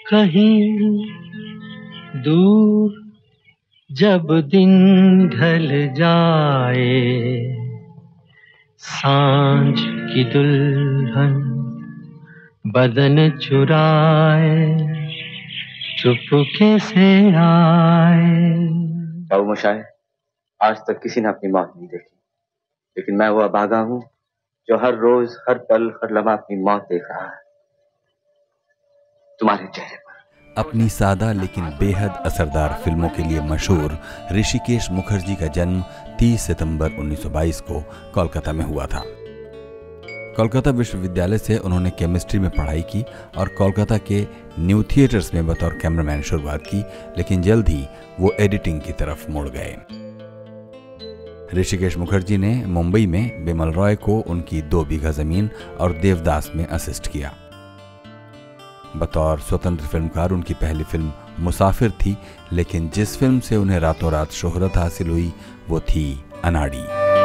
कहीं दूर जब दिन ढल जाए, सांझ की दुल्हन बदन चुराए, चुपके से आए। बाबू मशाए, आज तक किसी ने अपनी मौत नहीं देखी, लेकिन मैं वो अभागा हूं जो हर रोज, हर पल, हर लम्हा अपनी मौत देख रहा है तुम्हारे चेहरे पर। अपनी सादा लेकिन बेहद असरदार फिल्मों के लिए मशहूर ऋषिकेश मुखर्जी का जन्म 30 सितंबर 1922 को कोलकाता में हुआ था। कोलकाता विश्वविद्यालय से उन्होंने केमिस्ट्री में पढ़ाई की और कोलकाता के न्यू थिएटर्स में बतौर कैमरामैन शुरुआत की, लेकिन जल्द ही वो एडिटिंग की तरफ मुड़ गए। ऋषिकेश मुखर्जी ने मुंबई में बिमल रॉय को उनकी 2 बीघा जमीन और देवदास में असिस्ट किया। बतौर स्वतंत्र फिल्मकार उनकी पहली फिल्म मुसाफिर थी, लेकिन जिस फिल्म से उन्हें रातों रात शोहरत हासिल हुई वो थी अनाड़ी।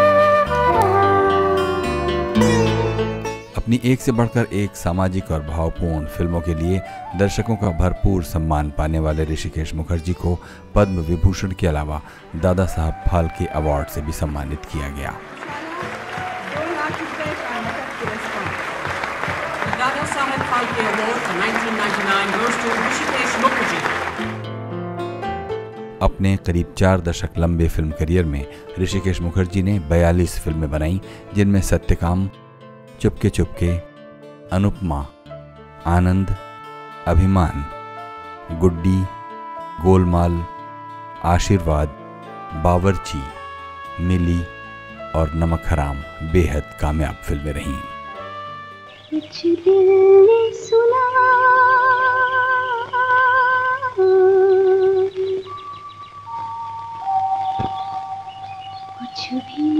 अपनी एक से बढ़कर एक सामाजिक और भावपूर्ण फिल्मों के लिए दर्शकों का भरपूर सम्मान पाने वाले ऋषिकेश मुखर्जी को पद्म विभूषण के अलावा दादा साहब फाल्के अवार्ड से भी सम्मानित किया गया। Dada Saheb Phalke Award for 1999 goes to Hrishikesh Mukherjee. अपने करीब 4 दशक लंबे फिल्म करियर में ऋषिकेश मुखर्जी ने 42 फिल्में बनाई, जिनमें सत्यकाम, चुपके चुपके, अनुपमा, आनंद, अभिमान, गुड्डी, गोल माल, आशीर्वाद, बावर्ची, मिली और नमक हराम बेहद कामयाब फिल्में रहीं। कुछ दिल ने सुना, कुछ भी